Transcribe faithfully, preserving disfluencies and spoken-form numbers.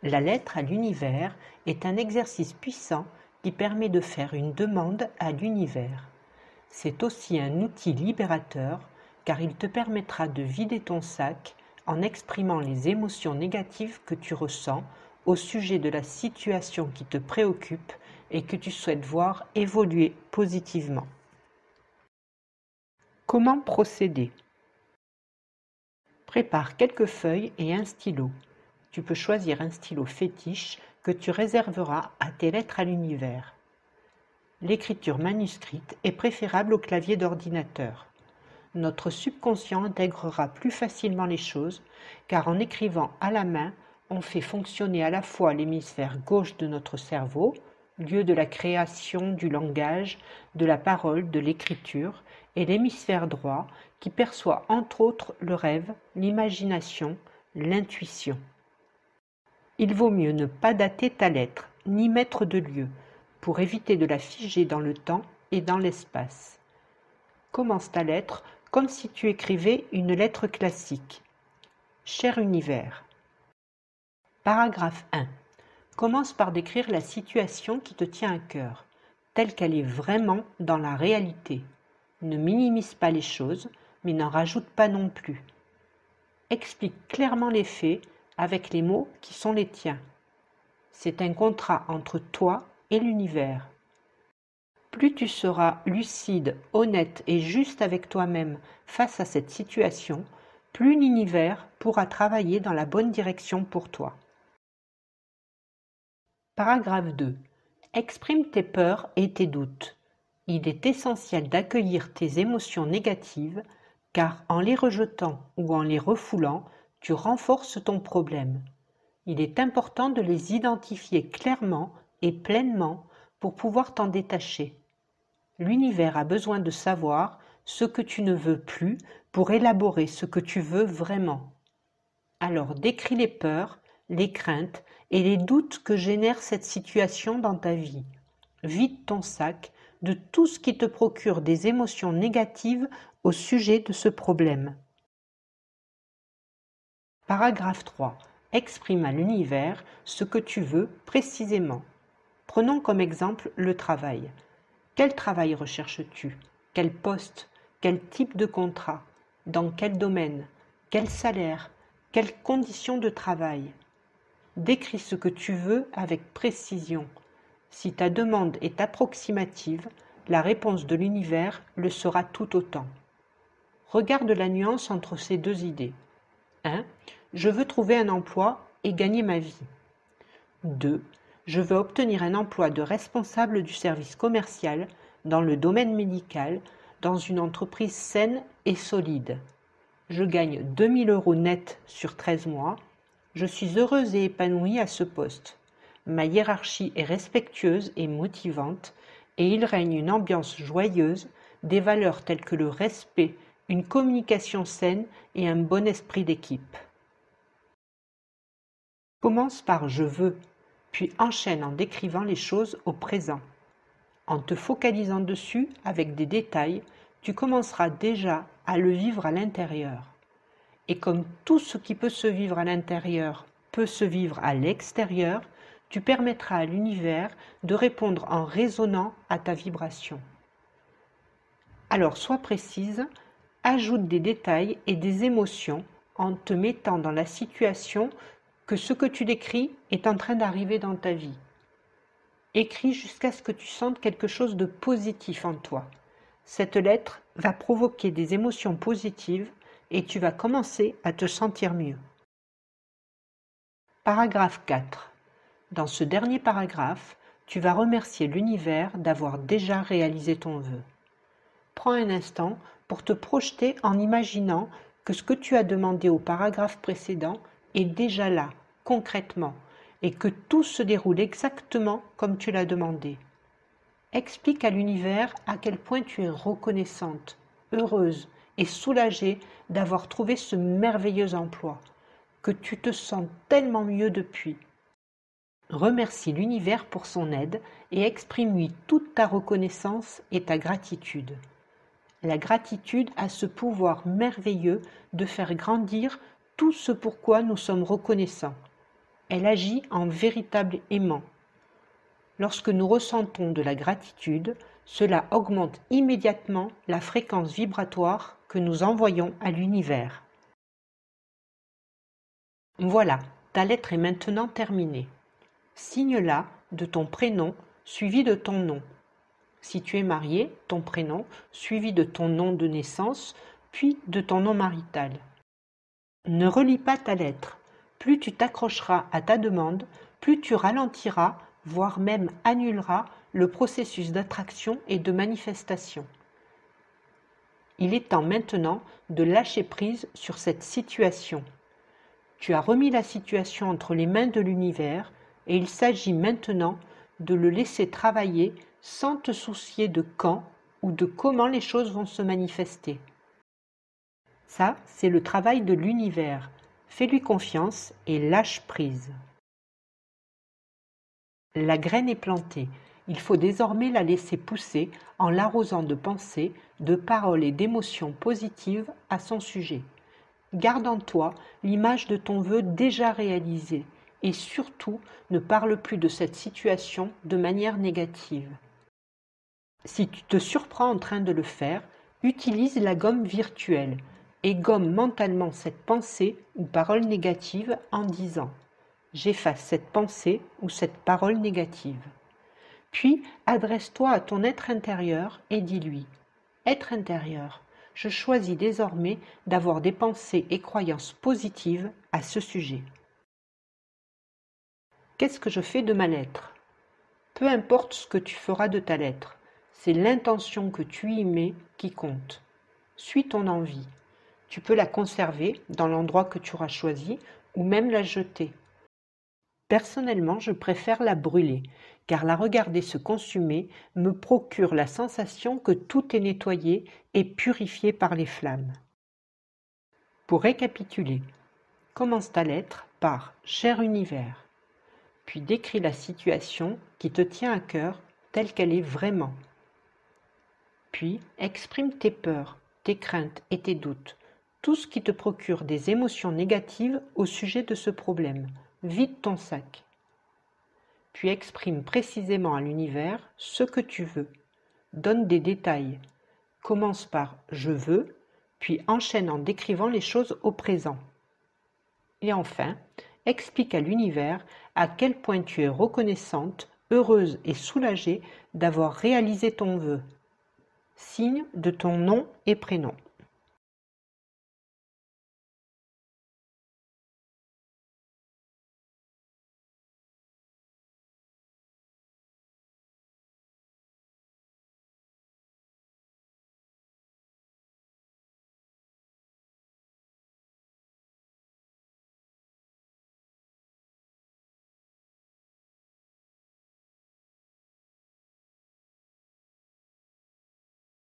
La lettre à l'univers est un exercice puissant qui permet de faire une demande à l'univers. C'est aussi un outil libérateur car il te permettra de vider ton sac en exprimant les émotions négatives que tu ressens au sujet de la situation qui te préoccupe et que tu souhaites voir évoluer positivement. Comment procéder? Prépare quelques feuilles et un stylo. Tu peux choisir un stylo fétiche que tu réserveras à tes lettres à l'univers. L'écriture manuscrite est préférable au clavier d'ordinateur. Notre subconscient intégrera plus facilement les choses car en écrivant à la main, on fait fonctionner à la fois l'hémisphère gauche de notre cerveau, lieu de la création du langage, de la parole, de l'écriture, et l'hémisphère droit qui perçoit entre autres le rêve, l'imagination, l'intuition. Il vaut mieux ne pas dater ta lettre, ni mettre de lieu, pour éviter de la figer dans le temps et dans l'espace. Commence ta lettre comme si tu écrivais une lettre classique. Cher univers. Paragraphe un. Commence par décrire la situation qui te tient à cœur, telle qu'elle est vraiment dans la réalité. Ne minimise pas les choses, mais n'en rajoute pas non plus. Explique clairement les faits avec les mots qui sont les tiens. C'est un contrat entre toi et l'univers. Plus tu seras lucide, honnête et juste avec toi-même face à cette situation, plus l'univers pourra travailler dans la bonne direction pour toi. Paragraphe deux. Exprime tes peurs et tes doutes. Il est essentiel d'accueillir tes émotions négatives car en les rejetant ou en les refoulant, tu renforces ton problème. Il est important de les identifier clairement et pleinement pour pouvoir t'en détacher. L'univers a besoin de savoir ce que tu ne veux plus pour élaborer ce que tu veux vraiment. Alors décris les peurs, les craintes et les doutes que génère cette situation dans ta vie. Vide ton sac de tout ce qui te procure des émotions négatives au sujet de ce problème. Paragraphe trois. Exprime à l'univers ce que tu veux précisément. Prenons comme exemple le travail. Quel travail recherches-tu? Quel poste? Quel type de contrat? Dans quel domaine? Quel salaire? Quelles conditions de travail? Décris ce que tu veux avec précision. Si ta demande est approximative, la réponse de l'univers le sera tout autant. Regarde la nuance entre ces deux idées. un. Je veux trouver un emploi et gagner ma vie. deux. Je veux obtenir un emploi de responsable du service commercial dans le domaine médical, dans une entreprise saine et solide. Je gagne deux mille euros net sur treize mois. Je suis heureuse et épanouie à ce poste. Ma hiérarchie est respectueuse et motivante et il règne une ambiance joyeuse, des valeurs telles que le respect, une communication saine et un bon esprit d'équipe. Commence par « je veux », puis enchaîne en décrivant les choses au présent. En te focalisant dessus avec des détails, tu commenceras déjà à le vivre à l'intérieur. Et comme tout ce qui peut se vivre à l'intérieur peut se vivre à l'extérieur, tu permettras à l'univers de répondre en résonnant à ta vibration. Alors sois précise, ajoute des détails et des émotions en te mettant dans la situation que ce que tu décris est en train d'arriver dans ta vie. Écris jusqu'à ce que tu sentes quelque chose de positif en toi. Cette lettre va provoquer des émotions positives et tu vas commencer à te sentir mieux. Paragraphe quatre. Dans ce dernier paragraphe, tu vas remercier l'univers d'avoir déjà réalisé ton vœu. Prends un instant pour te projeter en imaginant que ce que tu as demandé au paragraphe précédent est déjà là, concrètement, et que tout se déroule exactement comme tu l'as demandé. Explique à l'univers à quel point tu es reconnaissante, heureuse et soulagée d'avoir trouvé ce merveilleux emploi, que tu te sens tellement mieux depuis. Remercie l'univers pour son aide et exprime-lui toute ta reconnaissance et ta gratitude. La gratitude a ce pouvoir merveilleux de faire grandir tout ce pourquoi nous sommes reconnaissants. Elle agit en véritable aimant. Lorsque nous ressentons de la gratitude, cela augmente immédiatement la fréquence vibratoire que nous envoyons à l'univers. Voilà, ta lettre est maintenant terminée. Signe-la de ton prénom suivi de ton nom. Si tu es marié, ton prénom suivi de ton nom de naissance, puis de ton nom marital. Ne relis pas ta lettre. Plus tu t'accrocheras à ta demande, plus tu ralentiras, voire même annuleras le processus d'attraction et de manifestation. Il est temps maintenant de lâcher prise sur cette situation. Tu as remis la situation entre les mains de l'univers et il s'agit maintenant de le laisser travailler sans te soucier de quand ou de comment les choses vont se manifester. Ça, c'est le travail de l'univers. Fais-lui confiance et lâche prise. La graine est plantée. Il faut désormais la laisser pousser en l'arrosant de pensées, de paroles et d'émotions positives à son sujet. Garde en toi l'image de ton vœu déjà réalisé et surtout ne parle plus de cette situation de manière négative. Si tu te surprends en train de le faire, utilise la gomme virtuelle et gomme mentalement cette pensée ou parole négative en disant « J'efface cette pensée ou cette parole négative ». Puis adresse-toi à ton être intérieur et dis-lui « Être intérieur, je choisis désormais d'avoir des pensées et croyances positives à ce sujet. Qu'est-ce que je fais de ma lettre ? Peu importe ce que tu feras de ta lettre, c'est l'intention que tu y mets qui compte. Suis ton envie. Tu peux la conserver dans l'endroit que tu auras choisi ou même la jeter. Personnellement, je préfère la brûler, car la regarder se consumer me procure la sensation que tout est nettoyé et purifié par les flammes. Pour récapituler, commence ta lettre par « Cher univers », puis décris la situation qui te tient à cœur telle qu'elle est vraiment. Puis exprime tes peurs, tes craintes et tes doutes, tout ce qui te procure des émotions négatives au sujet de ce problème. Vide ton sac. Puis exprime précisément à l'univers ce que tu veux. Donne des détails. Commence par « je veux », puis enchaîne en décrivant les choses au présent. Et enfin, explique à l'univers à quel point tu es reconnaissante, heureuse et soulagée d'avoir réalisé ton vœu. Signe de ton nom et prénom.